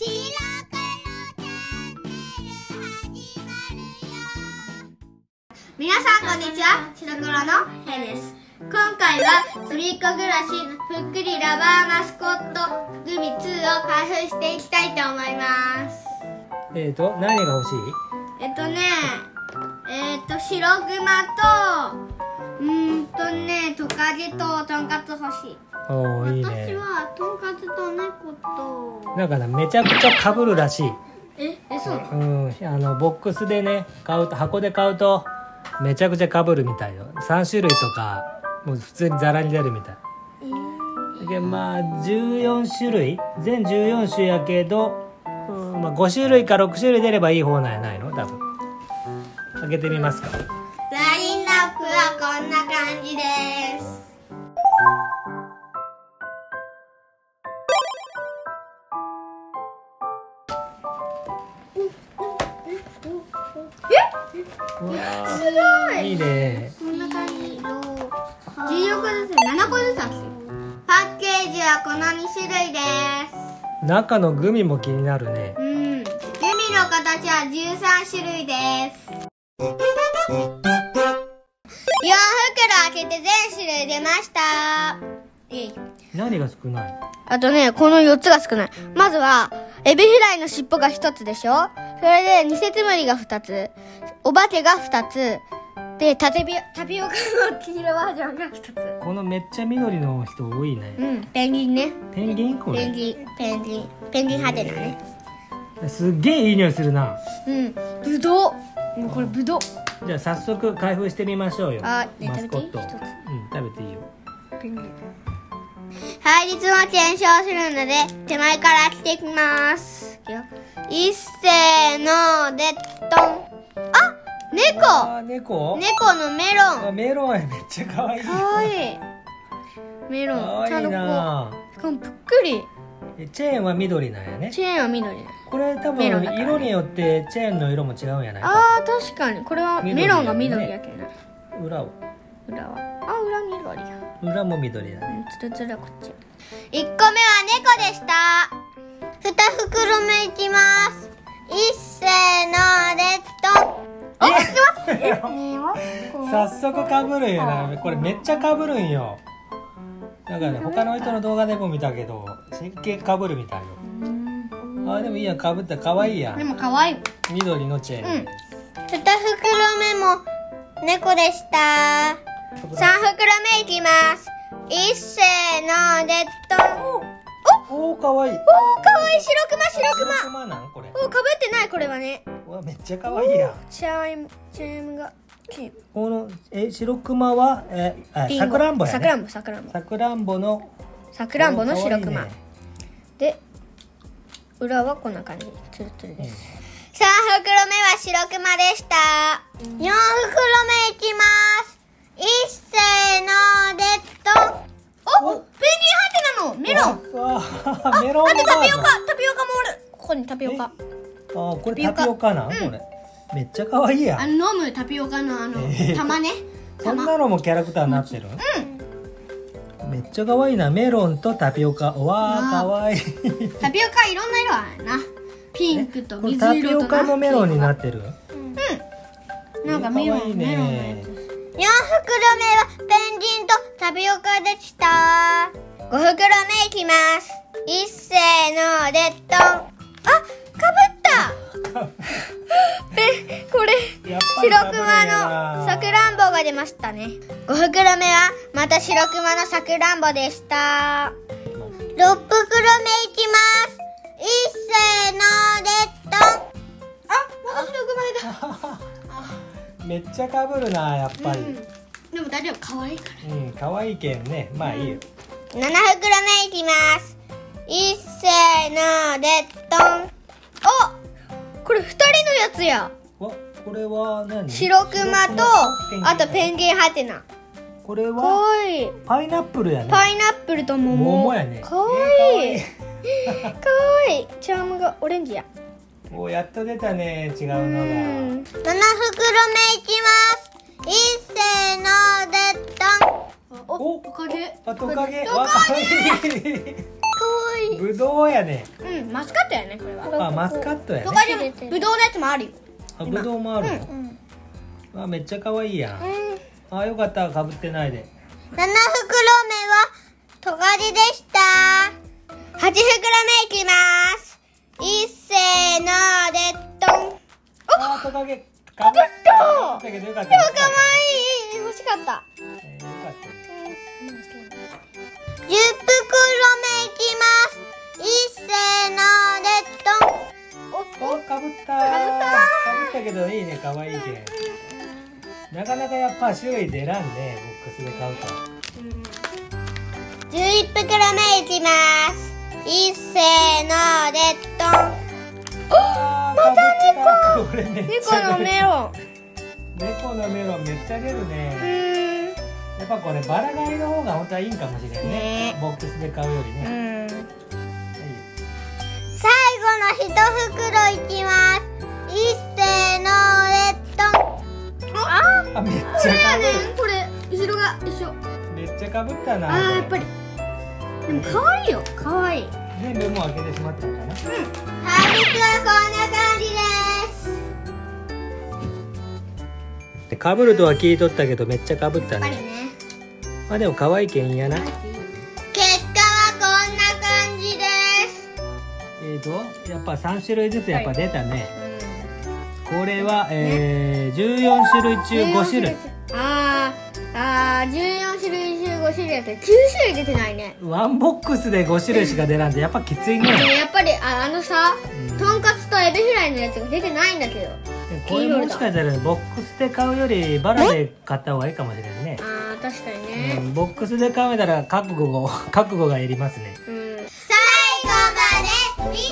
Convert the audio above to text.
皆さんこんにちは、白黒のヘイです。今回はすみっこ暮らしぷっくりラバーマスコットグミ2を開封していきたいと思います。 何が欲しい？ 白グマとトカゲととんかつ欲しい。 おー、いいね。 私はとんかつと猫となんかね、めちゃくちゃ被るらしい。 そうなの？ ボックスでね買うと、箱で買うとめちゃくちゃ被るみたいよ。3種類とかもう普通にザラに出るみたい。でまあ14種類全14種やけど、5種類か6種類出ればいい方なんやないの？多分。開けてみますか。 ラインナップはこんな感じです。すごい。 いいね。 こんな感じの14個ずつ7個ずつある。パッケージはこの2種類です。 中のグミも気になるね。 グミの形は13種類です。4袋開けて全種類出ました。 何が少ない？ あとね、この4つが少ない。まずはエビフライの尻尾が1つでしょ。それでニセツムリが2つ、お化けが2つで、タピオカの黄色バージョンが1つ。 このめっちゃ緑の人多いね。 ペンギンね。 ペンギン？これペンギン派手だね。 すっげえいい匂いするな。 ぶどう。これぶどう。 じゃあ早速開封してみましょうよ。マスコット。 食べていい？ 食べていいよ。 配列も検証するので手前から開けていきます。いっせーのでドン。猫のメロン。 メロンめっちゃ可愛い。 かわいい。メロン可愛いな。 しかもぷっくり。 チェーンは緑なんやね。 チェーンは緑。 これ多分色によってチェーンの色も違うんやないか。 確かにこれはメロンが緑やけどな。 裏は裏緑や。 裏も緑だね。 つるつるこっち。1個目は猫でした。2袋目いきます。いっせーのでドン。 早速かぶるんやな。これめっちゃかぶるんよ。だからね、他の人の動画でも見たけど真剣かぶるみたいよ。でもいいや、かぶったらかわいいやん。 でもかわいい。 緑のチェーン。 2袋目も猫でした。3袋目いきます。いっせーのでドン。 かわいい。 かわいい。白熊なんこれ。 かぶってない。これはね。 めっちゃかわいいやん。 チャイムがこの白熊はさくらんぼやね。さくらんぼの白熊で、裏はこんな感じ。ツルツルです。3袋目は白熊でした。4袋目いきます。いっせーのでドン。ペンギンハテナのメロン。 メロンあとタピオカもおる。ここにタピオカ。 これタピオカなん？これめっちゃ可愛いやん。 飲むタピオカの玉ね。 そんなのもキャラクターになってる？めっちゃ可愛いな。メロンとタピオカ。可愛い。 タピオカいろんな色あるな。ピンクと水色とな。 タピオカもメロンになってる？ なんかメロンのやつ。4袋目はペンギンとタピオカでした。5袋目いきます。いっせーのでドン。かぶった。これ白熊のさくらんぼが出ましたね。5袋目はまた白熊のさくらんぼでした。6袋目いきます。いっせーのでドン。また白熊だ。 めっちゃかぶるな、やっぱり。 でも大丈夫、可愛いから。 可愛いけんね。まあいいよ。 7袋目いきます。いっせーのでドン。これ2人のやつや。 これは何？ 白熊とあとペンギンハテナ。 これはかわいい。 パイナップルやね。 パイナップルと桃やね。 かわいい。かわいい。チャームがオレンジや。 やっと出たね、違うのが。 7袋目いきます。いっせーのでドン。トカゲ。 トカゲ。かわいい。 かわいい。 ぶどうやね。 うん、マスカットやねこれは。 あ、マスカットやね。 他にもぶどうのやつもあるよ。 あ、ぶどうもあるの。あ、めっちゃ可愛いやん。あ、よかった、かぶってないで。 7袋目はトガリでした。8袋目いきます。いっせーのでドン。 あ、トカゲかぶった。だけどよかった。 でも可愛い。欲しかった。 よかった。 10袋目いきます。いっせーのでドン。 お、かぶった。かぶったけどいいね、可愛いけん。なかなかやっぱ種類出らんね、ボックスで買うと。 11袋目いきます。いっせーのでドン。 あー、また猫。これめっちゃ猫のメロン。 猫のメロンめっちゃ出るね。やっぱこれバラ買いの方が本当はいいんかもしれんね。ボックスで買うよりね。 最後の1袋いきます。いっせーのでドン。 あ、めっちゃかぶる。 これ後ろが一緒。 めっちゃかぶったな。 やっぱり。でも可愛いよ、可愛い。 全部もう開けてしまったのかな。 はい、実はこんな感じです。 で、かぶるとは聞いとったけどめっちゃかぶったね。まあでも可愛いけんやな。 結果はこんな感じです。 やっぱ3種類ずつやっぱ出たね。これは、14種類中5種類。 14種類中5種類やって9種類出てないね。 ワンボックスで5種類しか出らんでやっぱきついね。 やっぱりさ、とんかつとエビフライのやつが出てないんだけど。 これもしかしたらボックスで買うよりバラで買った方がいいかもしれないね。 確かにね。 ボックスで買うたら覚悟がいりますね。 最後まで見て